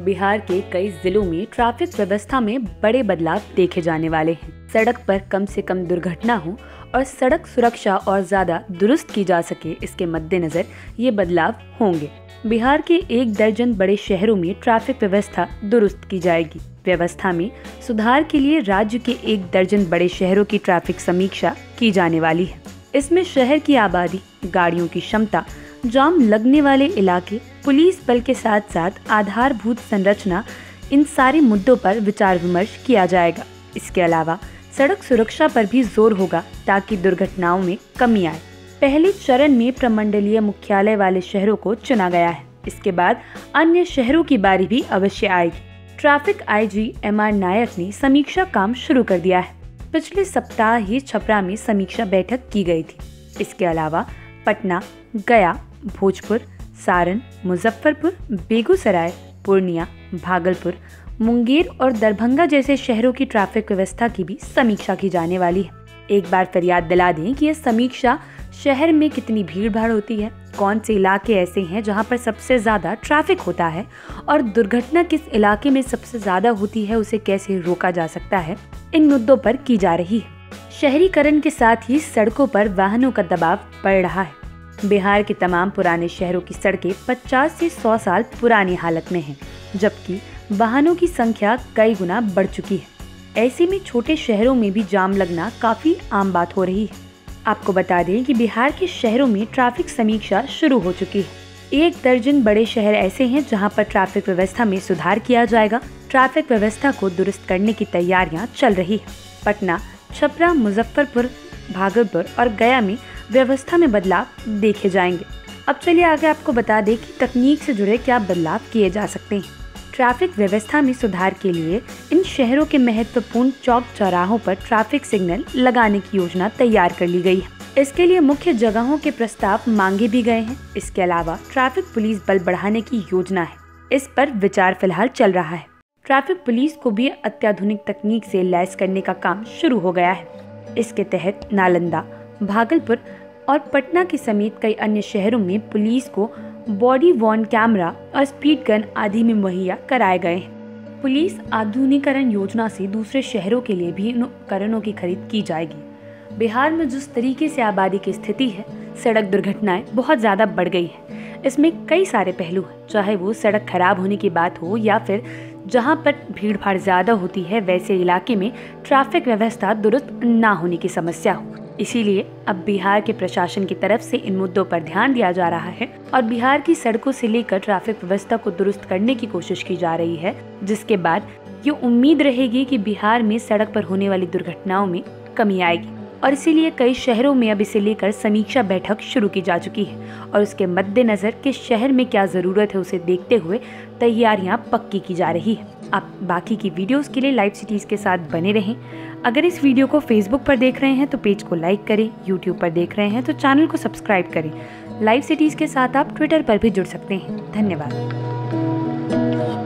बिहार के कई जिलों में ट्रैफिक व्यवस्था में बड़े बदलाव देखे जाने वाले हैं। सड़क पर कम से कम दुर्घटना हो और सड़क सुरक्षा और ज्यादा दुरुस्त की जा सके, इसके मद्देनजर ये बदलाव होंगे। बिहार के 1 दर्जन बड़े शहरों में ट्रैफिक व्यवस्था दुरुस्त की जाएगी। व्यवस्था में सुधार के लिए राज्य के 1 दर्जन बड़े शहरों की ट्रैफिक समीक्षा की जाने वाली है। इसमें शहर की आबादी, गाड़ियों की क्षमता, जाम लगने वाले इलाके, पुलिस बल के साथ साथ आधारभूत संरचना, इन सारे मुद्दों पर विचार विमर्श किया जाएगा। इसके अलावा सड़क सुरक्षा पर भी जोर होगा ताकि दुर्घटनाओं में कमी आए। पहले चरण में प्रमंडलीय मुख्यालय वाले शहरों को चुना गया है। इसके बाद अन्य शहरों की बारी भी अवश्य आएगी। ट्रैफिक आईजी MR नायक ने समीक्षा काम शुरू कर दिया है। पिछले सप्ताह ही छपरा में समीक्षा बैठक की गई थी। इसके अलावा पटना, गया, भोजपुर, सारण, मुजफ्फरपुर, बेगूसराय, पूर्णिया, भागलपुर, मुंगेर और दरभंगा जैसे शहरों की ट्रैफिक व्यवस्था की भी समीक्षा की जाने वाली है। एक बार फिर याद दिला दें कि यह समीक्षा शहर में कितनी भीड़ भाड़ होती है, कौन से इलाके ऐसे हैं जहां पर सबसे ज्यादा ट्रैफिक होता है और दुर्घटना किस इलाके में सबसे ज्यादा होती है, उसे कैसे रोका जा सकता है, इन मुद्दों पर की जा रही है। शहरीकरण के साथ ही सड़कों पर वाहनों का दबाव बढ़ रहा है। बिहार के तमाम पुराने शहरों की सड़कें 50 से 100 साल पुरानी हालत में हैं, जबकि वाहनों की संख्या कई गुना बढ़ चुकी है। ऐसे में छोटे शहरों में भी जाम लगना काफी आम बात हो रही है। आपको बता दें कि बिहार के शहरों में ट्रैफिक समीक्षा शुरू हो चुकी है। 1 दर्जन बड़े शहर ऐसे हैं जहां पर ट्रैफिक व्यवस्था में सुधार किया जाएगा। ट्रैफिक व्यवस्था को दुरुस्त करने की तैयारियां चल रही है। पटना, छपरा, मुजफ्फरपुर, भागलपुर और गया में व्यवस्था में बदलाव देखे जाएंगे। अब चलिए आगे आपको बता दें कि तकनीक से जुड़े क्या बदलाव किए जा सकते हैं। ट्रैफिक व्यवस्था में सुधार के लिए इन शहरों के महत्वपूर्ण चौक चौराहों पर ट्रैफिक सिग्नल लगाने की योजना तैयार कर ली गई है। इसके लिए मुख्य जगहों के प्रस्ताव मांगे भी गए हैं। इसके अलावा ट्रैफिक पुलिस बल बढ़ाने की योजना है। इस पर विचार फिलहाल चल रहा है। ट्रैफिक पुलिस को भी अत्याधुनिक तकनीक से लैस करने का काम शुरू हो गया है। इसके तहत नालंदा, भागलपुर और पटना के समेत कई अन्य शहरों में पुलिस को बॉडी वॉर्न कैमरा और स्पीड गन आदि में मुहैया कराए गए हैं। पुलिस आधुनिकीकरण योजना से दूसरे शहरों के लिए भी इन उपकरणों की खरीद की जाएगी। बिहार में जिस तरीके से आबादी की स्थिति है, सड़क दुर्घटनाएं बहुत ज्यादा बढ़ गई हैं। इसमें कई सारे पहलू हैं, चाहे वो सड़क खराब होने की बात हो या फिर जहां पर भीड़ भाड़ ज्यादा होती है वैसे इलाके में ट्रैफिक व्यवस्था दुरुस्त ना होने की समस्या हो। इसीलिए अब बिहार के प्रशासन की तरफ से इन मुद्दों पर ध्यान दिया जा रहा है और बिहार की सड़कों से लेकर ट्रैफिक व्यवस्था को दुरुस्त करने की कोशिश की जा रही है, जिसके बाद ये उम्मीद रहेगी कि बिहार में सड़क पर होने वाली दुर्घटनाओं में कमी आएगी। और इसीलिए कई शहरों में अब इसे लेकर समीक्षा बैठक शुरू की जा चुकी है और उसके मद्देनजर कि शहर में क्या जरूरत है उसे देखते हुए तैयारियां पक्की की जा रही है। आप बाकी की वीडियोस के लिए लाइव सिटीज के साथ बने रहें। अगर इस वीडियो को फेसबुक पर देख रहे हैं तो पेज को लाइक करें, यूट्यूब पर देख रहे हैं तो चैनल को सब्सक्राइब करें। लाइव सिटीज के साथ आप ट्विटर पर भी जुड़ सकते हैं। धन्यवाद।